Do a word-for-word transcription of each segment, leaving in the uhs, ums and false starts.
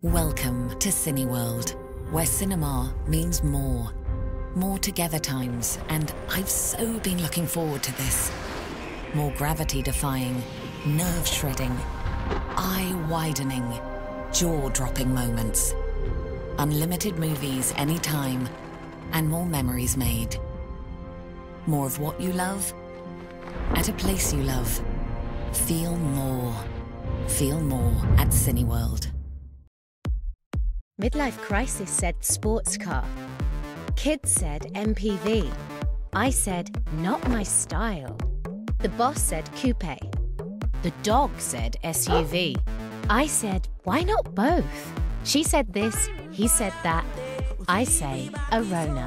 Welcome to Cineworld, where cinema means more. More together times, and I've so been looking forward to this. More gravity-defying, nerve-shredding, eye-widening, jaw-dropping moments. Unlimited movies anytime, and more memories made. More of what you love, at a place you love. Feel more. Feel more at Cineworld. Midlife Crisis said sports car. Kids said M P V. I said, not my style. The boss said coupe. The dog said S U V. I said, why not both? She said this, he said that. I say, Arona.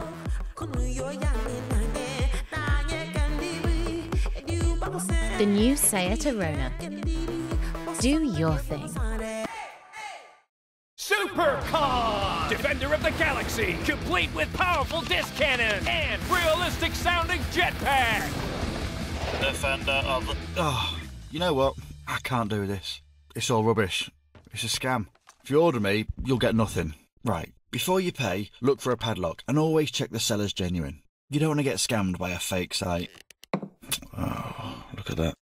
The new Seat Arona. Do your thing. Supercar! Defender of the Galaxy, complete with powerful disc cannon and realistic sounding jetpack! Defender of the... Oh, you know what? I can't do this. It's all rubbish. It's a scam. If you order me, you'll get nothing. Right, before you pay, look for a padlock and always check the seller's genuine. You don't want to get scammed by a fake site. Oh, look at that.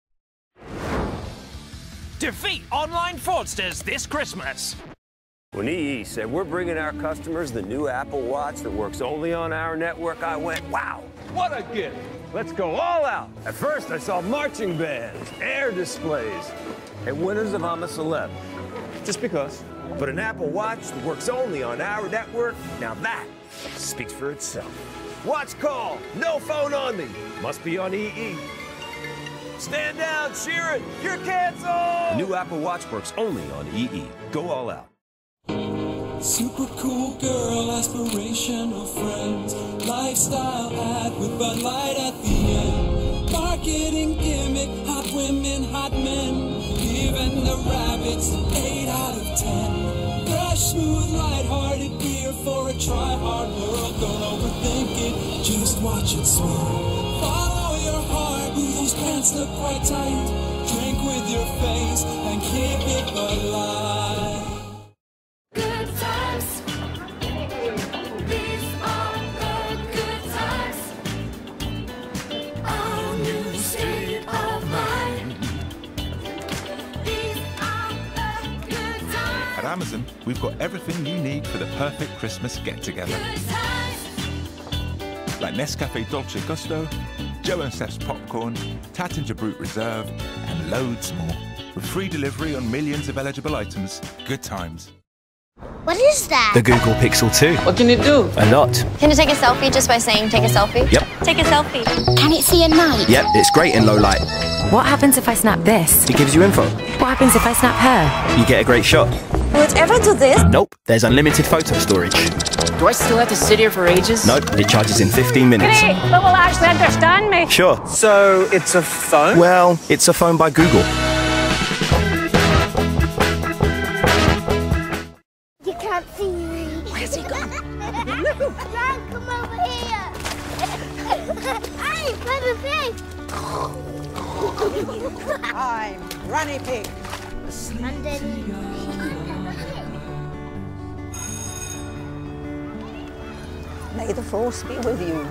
Defeat online fraudsters this Christmas! When E E said we're bringing our customers the new Apple Watch that works only on our network, I went, wow, what a gift. Let's go all out. At first, I saw marching bands, air displays, and winners of I'm a Celeb. Just because. But an Apple Watch that works only on our network, now that speaks for itself. Watch call, no phone on me. Must be on E E. Stand down, Sheeran, you're canceled! New Apple Watch works only on E E. Go all out. Super cool girl, aspirational friends, lifestyle ad with Bud Light at the end. Marketing gimmick, hot women, hot men, even the rabbits, eight out of ten. Fresh, smooth, lighthearted beer for a try-hard world. Don't overthink it, just watch it swirl. Follow your heart, ooh, those pants look quite tight. Drink with your face and keep it Bud Light. At Amazon, we've got everything you need for the perfect Christmas get-together. Like Nescafe Dolce Gusto, Joe and Steph's Popcorn, Tattinger Brut Reserve, and loads more. With free delivery on millions of eligible items. Good times. What is that? The Google Pixel two. What can it do? A lot. Can you take a selfie just by saying take a selfie? Yep. Take a selfie. Can it see at night? Yep, it's great in low light. What happens if I snap this? It gives you info. What happens if I snap her? You get a great shot. Will it ever do this? Nope, there's unlimited photo storage. Do I still have to sit here for ages? Nope, it charges in fifteen minutes. Great, but will Ashley understand me? Sure. So, it's a phone? Well, it's a phone by Google. You can't see me. Where's he gone? Dad, come over here. Hey, Peppa Pig. I'm Granny Pig. And then... May the force be with you.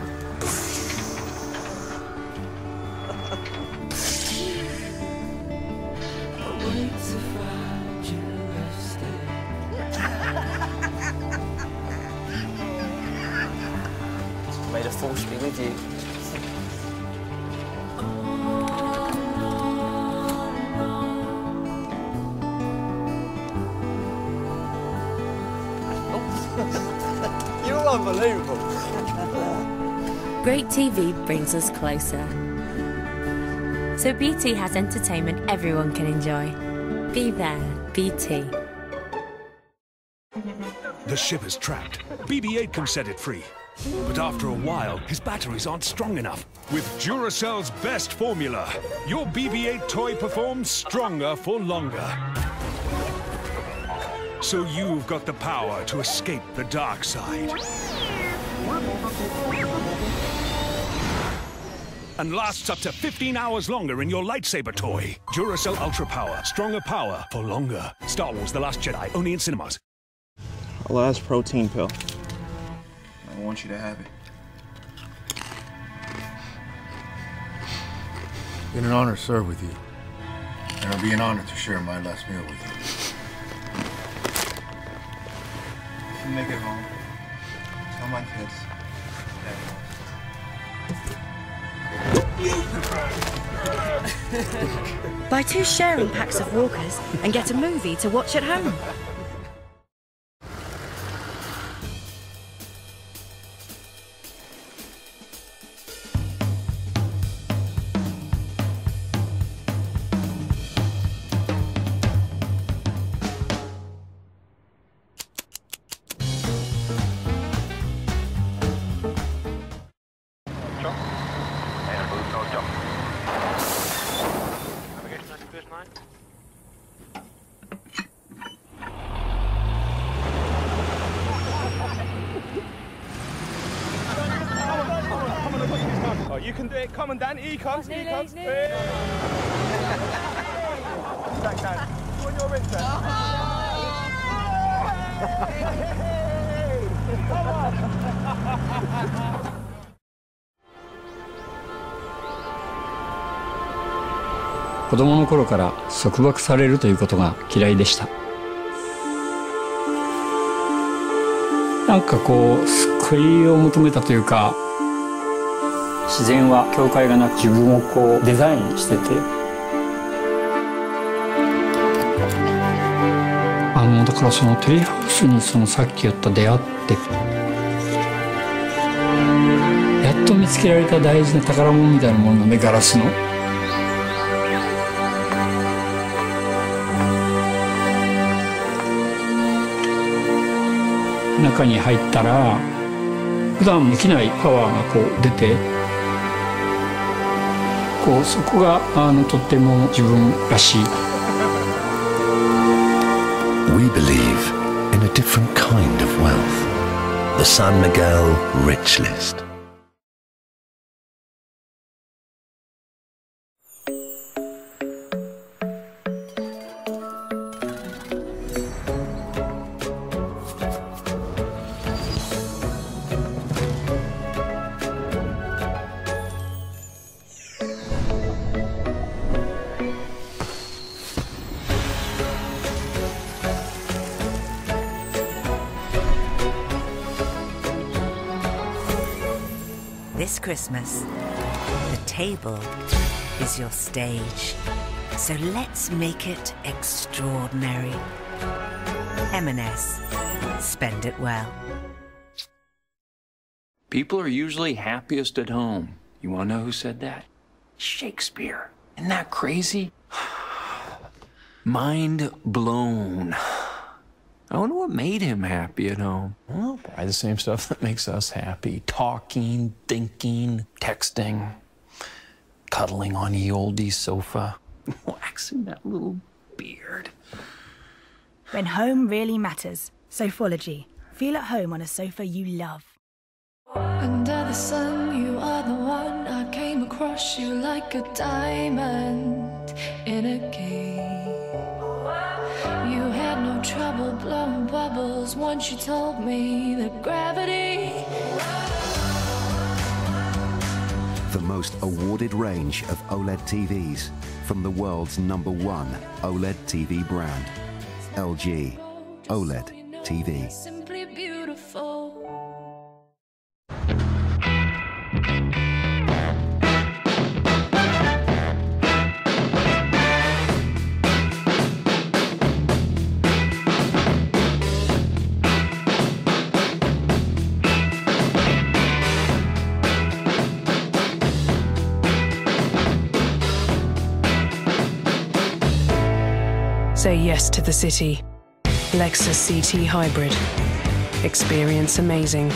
May the force be with you. You're unbelievable. Great T V brings us closer. So B T has entertainment everyone can enjoy. Be there, B T. The ship is trapped. B B eight can set it free. But after a while, his batteries aren't strong enough. With Duracell's best formula, your B B eight toy performs stronger for longer. So you've got the power to escape the dark side. And lasts up to fifteen hours longer in your lightsaber toy. Duracell Ultra Power. Stronger power for longer. Star Wars The Last Jedi, only in cinemas. A last protein pill. I want you to have it. It's been an honor to serve with you. And it'll be an honor to share my last meal with you. If you make it home, tell my kids. Buy two sharing packs of Walkers and get a movie to watch at home. Oh, you can do it. Commandant, he comes, he comes. Back down. You on your wrist there. Come on. 子供の頃から束縛されるということが嫌いでした。なんかこう救いを求めたというか、自然は境界がなく自分をこうデザインしてて、あのだからそのトリーハウスにそのさっき言った出会って、やっと見つけられた大事な宝物みたいなものなんで、ガラスの。中に入ったら普段できないパワーがこう出て、こうそこがあのとっても自分らしい。 We believe in a different kind of wealth. The San Miguel Rich List. This Christmas, the table is your stage. So let's make it extraordinary. M and S. Spend it well. People are usually happiest at home. You want to know who said that? Shakespeare. Isn't that crazy? Mind blown. I wonder what made him happy at home. Well, probably the same stuff that makes us happy. Talking, thinking, texting, cuddling on ye olde sofa, waxing that little beard. When home really matters. Sofology. Feel at home on a sofa you love. Under the sun, you are the one. I came across you like a diamond in a cave. You had no trouble blowing bubbles once you told me that gravity. The most awarded range of OLED T Vs from the world's number one OLED T V brand, L G OLED T V. Simply beautiful. Say yes to the city. Lexus C T Hybrid. Experience amazing.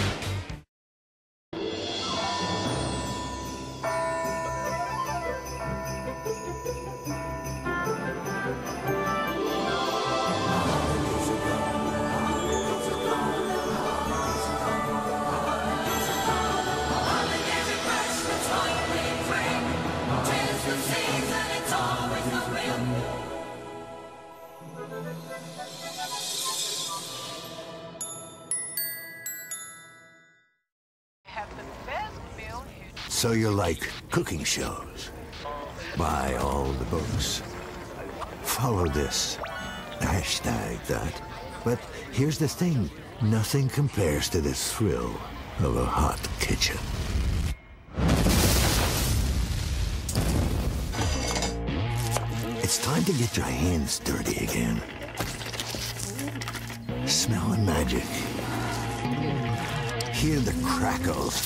So you like cooking shows? Buy all the books. Follow this. Hashtag that. But here's the thing. Nothing compares to the thrill of a hot kitchen. It's time to get your hands dirty again. Smelling magic. Hear the crackles.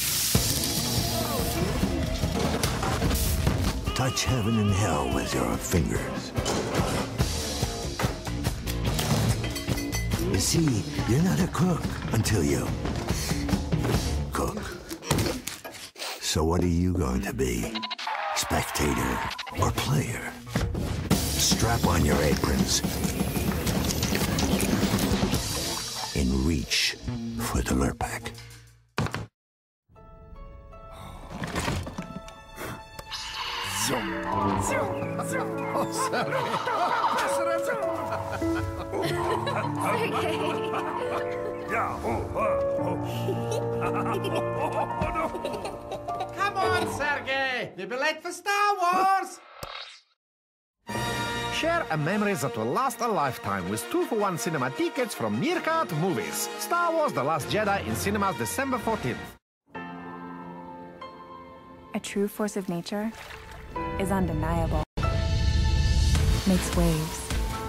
Touch heaven and hell with your fingers. You see, you're not a cook until you cook. So what are you going to be? Spectator or player? Strap on your aprons and reach for the Lurpak. Come on, Sergey! We'll be late for Star Wars! Share a memory that will last a lifetime with two for one cinema tickets from Meerkat Movies. Star Wars The Last Jedi in cinemas December fourteenth. A true force of nature is undeniable. Makes waves.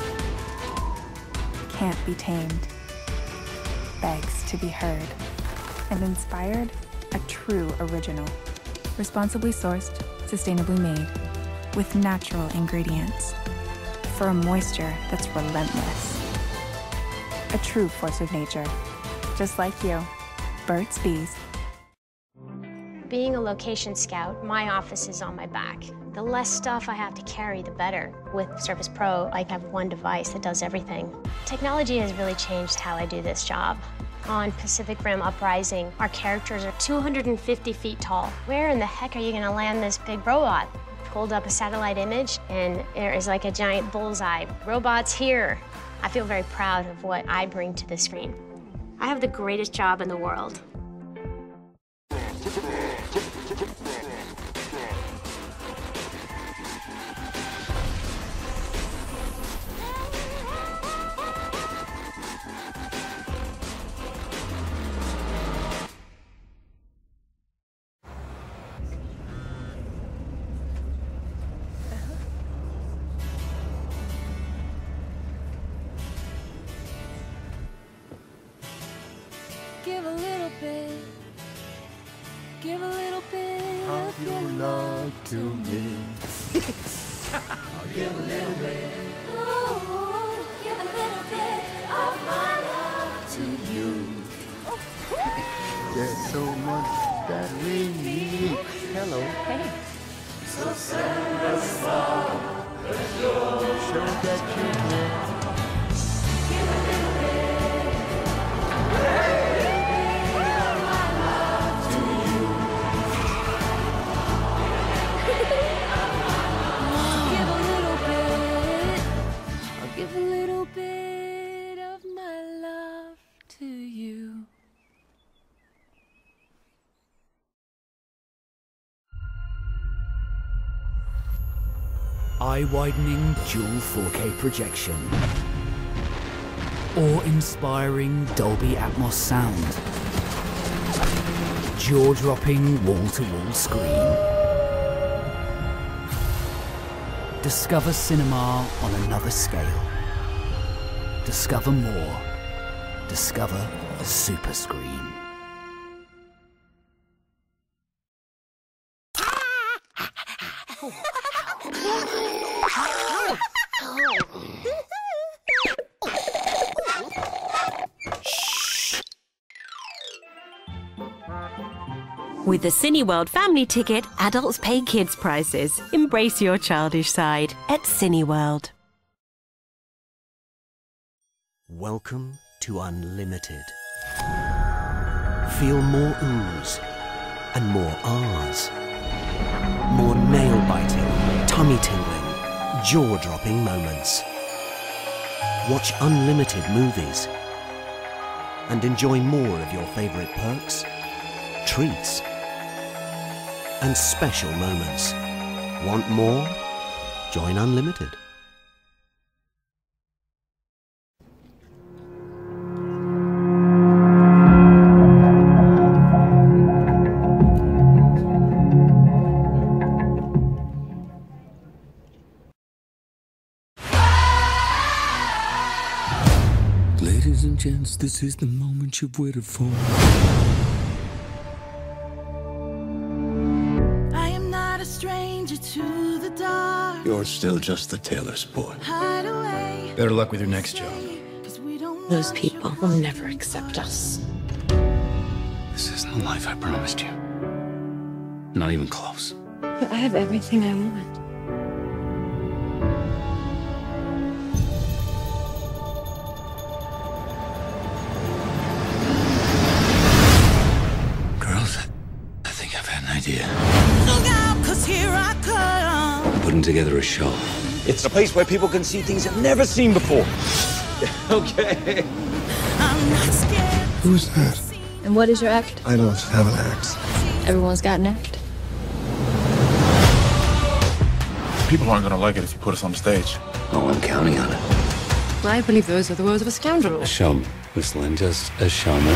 Can't be tamed. Begs to be heard. And inspired, a true original. Responsibly sourced, sustainably made, with natural ingredients. For a moisture that's relentless. A true force of nature. Just like you. Burt's Bees. Being a location scout, my office is on my back. The less stuff I have to carry, the better. With Surface Pro, I have one device that does everything. Technology has really changed how I do this job. On Pacific Rim Uprising, our characters are two hundred fifty feet tall. Where in the heck are you gonna land this big robot? Pulled up a satellite image, and there is like a giant bullseye. Robots here. I feel very proud of what I bring to the screen. I have the greatest job in the world. Give a little bit. Give a little bit of your love to me. I'll give a little bit. Ooh, give a little bit of my love to you. There's so much that we need. Hello. Hey. So send a smile, a joy, Show that you care. give a little bit. Hey. Give a little bit of my love to you. Eye-widening dual four K projection. Awe-inspiring Dolby Atmos sound. Jaw-dropping wall-to-wall screen. Discover cinema on another scale. Discover more. Discover Super Screen. With the Cineworld Family Ticket, adults pay kids' prices. Embrace your childish side at Cineworld. Welcome to Unlimited. Feel more oohs and more ahs. More nail-biting, tummy-tingling, jaw-dropping moments. Watch unlimited movies and enjoy more of your favorite perks, treats, and special moments. Want more? Join Unlimited. Ladies and gents, this is the moment you've waited for. I am not a stranger to the dark. You're still just the tailor's boy. Hide away. Better luck with your next job. Those people will never accept us. This isn't the life I promised you. Not even close. But I have everything I want. Girls, I think I've had an idea. Look out, 'cause here I come. I'm putting together a show. It's a place where people can see things they've never seen before. Okay. I'm not scared. Who's that? And what is your act? I don't have an act. Everyone's got an act. People aren't gonna like it if you put us on the stage. Oh, I'm counting on it. I believe those are the words of a scoundrel. A showman. Whistling just a showman.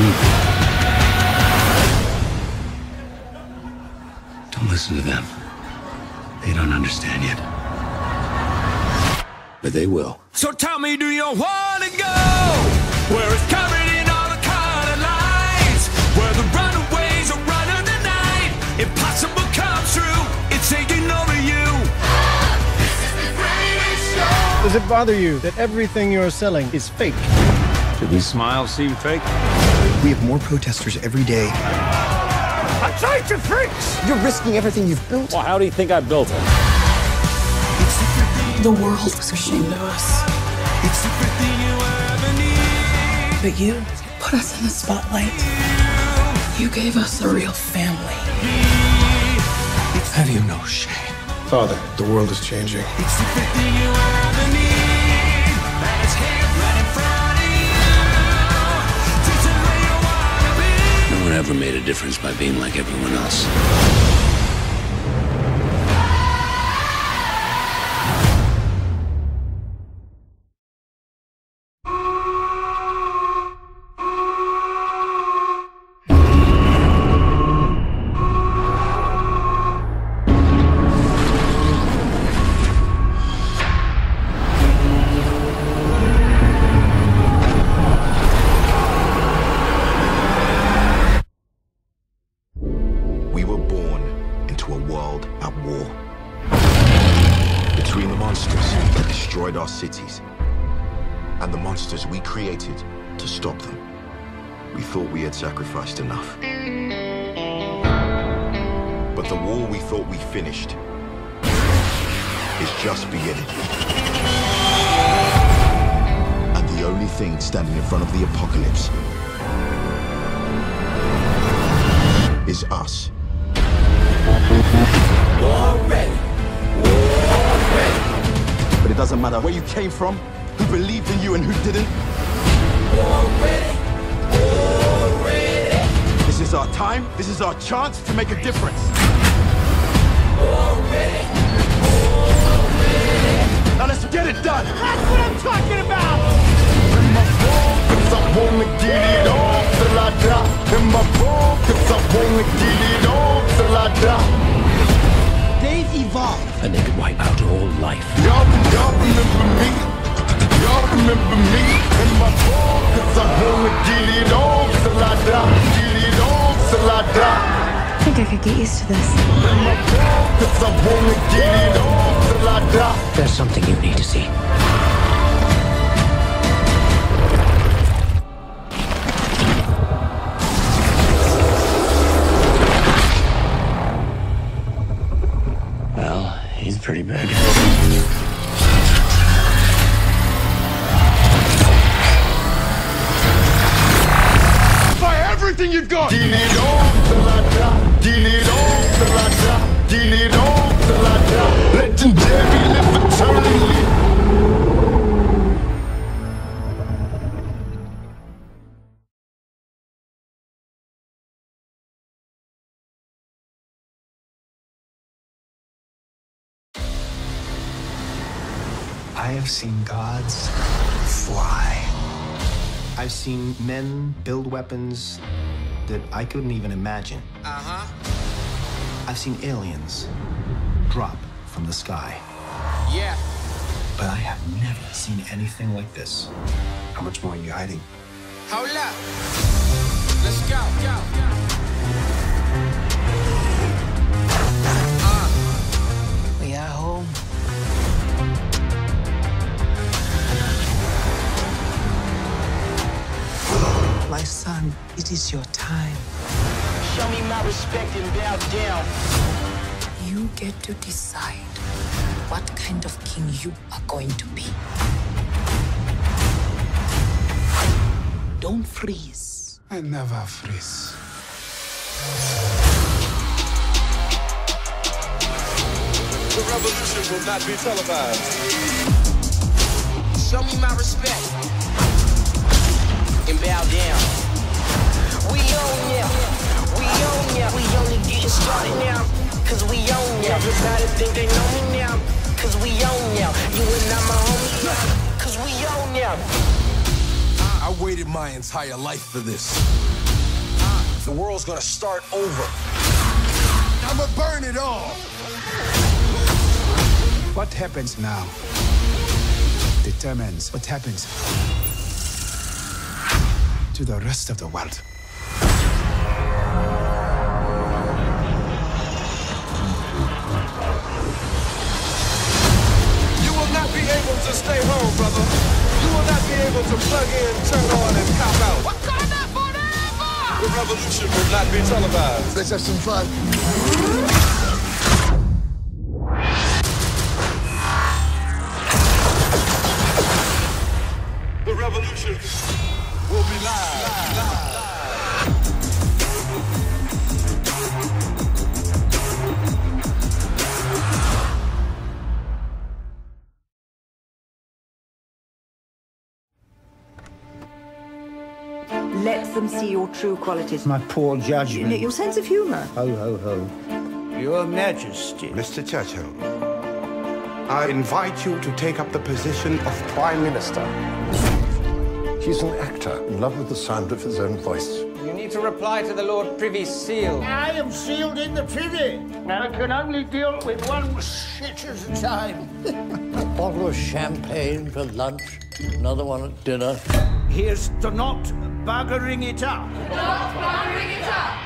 Don't listen to them. They don't understand yet. But they will. So tell me, do you wanna go where it's covered in all the colored lights, where the runaways are running the night? Impossible comes true. It's taking over you. This is the greatest show. Does it bother you that everything you're selling is fake? Did these smiles seem fake? We have more protesters every day. A bunch of freaks! You're risking everything you've built. Well, how do you think I built it? The world was ashamed of us. It's everything you ever need. But you put us in the spotlight. You gave us a real family. Have you no shame? Father, the world is changing. It's everything you ever need. And it's here right in front of you. Teach it where you wanna be. No one ever made a difference by being like everyone else. We were born into a world at war. Between the monsters that destroyed our cities and the monsters we created to stop them, we thought we had sacrificed enough. But the war we thought we finished is just beginning. And the only thing standing in front of the apocalypse is us. War ready. War ready. But it doesn't matter where you came from, who believed in you and who didn't. War ready. War ready. This is our time, this is our chance to make a difference. War ready. War ready. Now let's get it done. That's what I'm talking about! In my focus, I wanna get it on till I die. In my focus, I wanna get it on till I die. They've evolved. And they could wipe out all life. Y'all, y'all remember me? Y'all remember me? In my focus, I wanna get it on till I die. Get it on till I die. I think I could get used to this. In my focus, I wanna get it on till I die. There's something you need to see. Well, he's pretty big. Fire everything you've got! Get it on till I die. Get it on till I die. Get it on till I die. Legendary, live eternally. I have seen gods fly. I've seen men build weapons that I couldn't even imagine. Uh-huh. I've seen aliens drop from the sky. Yeah. But I have never seen anything like this. How much more are you hiding? Hold up. Let's go. Go. Uh. We are home. My son, it is your time. Show me my respect and bow down. You get to decide what kind of king you are going to be. Don't freeze. I never freeze. The revolution will not be televised. Show me my respect and bow down. We own ya, we own ya. We only getting started now, cause we own ya. Everybody think they know me now, cause we own ya. You and I my homie now, cause we own ya. I waited my entire life for this. The world's gonna start over. I'ma burn it all. What happens now determines what happens to the rest of the world. You will not be able to stay home, brother. You will not be able to plug in, turn on, and cop out. Wakanda forever! The revolution will not be televised. Let's have some fun. The revolution will be live. live, live. Let them see your true qualities. My poor judgment. Your sense of humour. Ho, ho, ho. Your Majesty. Mister Churchill, I invite you to take up the position of Prime Minister. He's an actor in love with the sound of his own voice. You need to reply to the Lord Privy's seal. I am sealed in the privy. I can only deal with one shit at a time. A bottle of champagne for lunch, another one at dinner. Here's to not buggering it up. Not buggering it up.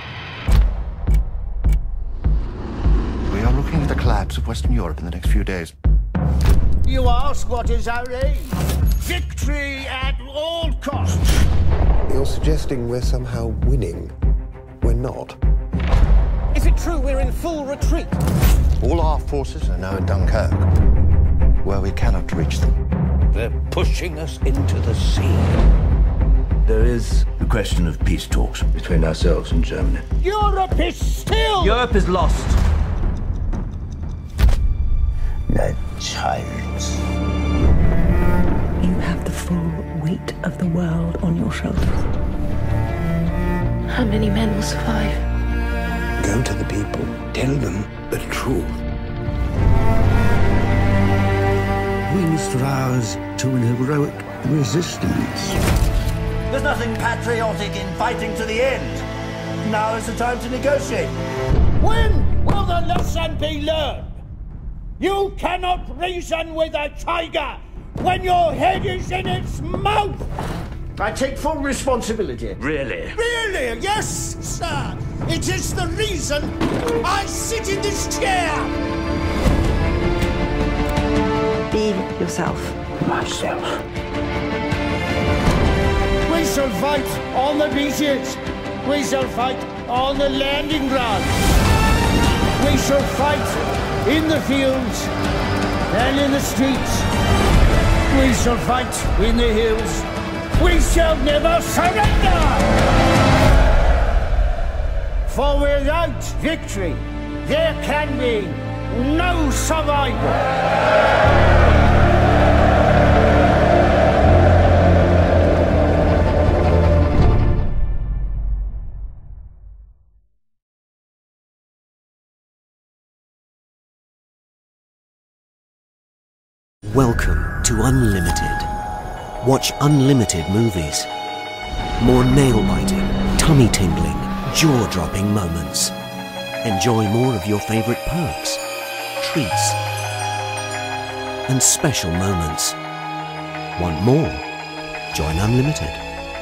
We are looking at the collapse of Western Europe in the next few days. You ask what is our aim? Victory at all costs. You're suggesting we're somehow winning. We're not. Is it true we're in full retreat? All our forces are now at Dunkirk, where we cannot reach them. They're pushing us into the sea. There is a question of peace talks between ourselves and Germany. Europe is still... Europe is lost. That child. You have the full weight of the world on your shoulders. How many men will survive? Go to the people. Tell them the truth. We must rouse to an heroic resistance. There's nothing patriotic in fighting to the end. Now is the time to negotiate. When will the lesson be learned? You cannot reason with a tiger when your head is in its mouth! I take full responsibility. Really? Really? Yes, sir! It is the reason I sit in this chair! Be yourself. Myself. We shall fight on the beaches. We shall fight on the landing ground. We shall fight in the fields and in the streets. We shall fight in the hills. We shall never surrender! For without victory, there can be no survival. Welcome to Unlimited. Watch unlimited movies. More nail-biting, tummy-tingling, jaw-dropping moments. Enjoy more of your favorite perks, treats, and special moments. Want more? Join Unlimited.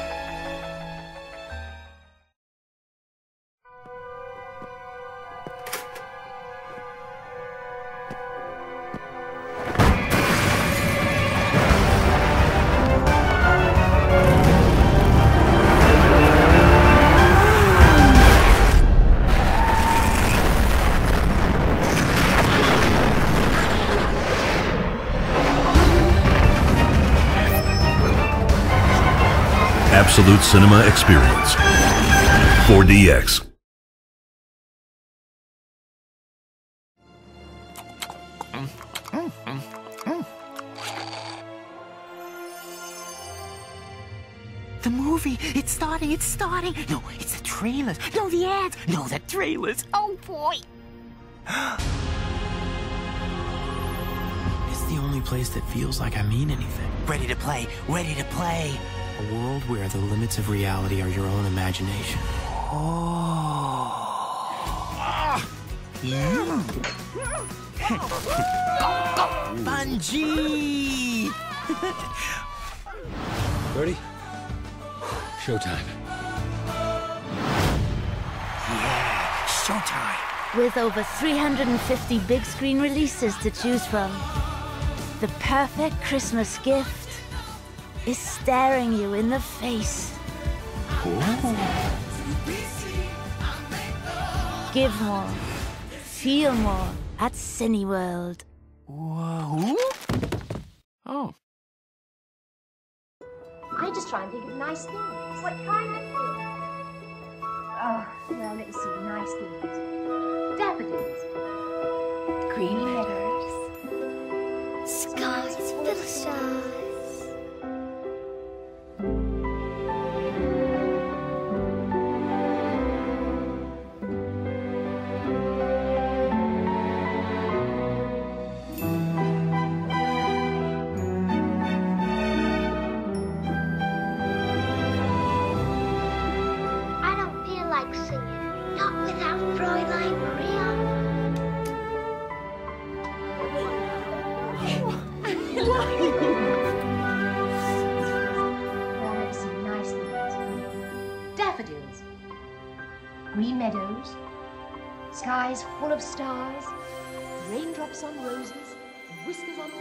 Absolute Cinema Experience. four D X. The movie, it's starting, it's starting. No, it's the trailers. No, the ads. No, the trailers. Oh, boy. It's the only place that feels like I mean anything. Ready to play, ready to play. A world where the limits of reality are your own imagination. Oh. Mm. Bungie! Ready? Showtime. Yeah, showtime. With over three hundred fifty big screen releases to choose from, the perfect Christmas gift is staring you in the face. Ooh. Give more, feel more at Cineworld. Whoa. Oh. I just try and think of nice things. What kind of things? Oh, well, let's see, nice things. Daffodils. Green meadows. Skies full of stars. Green meadows, skies full of stars, raindrops on roses, whiskers on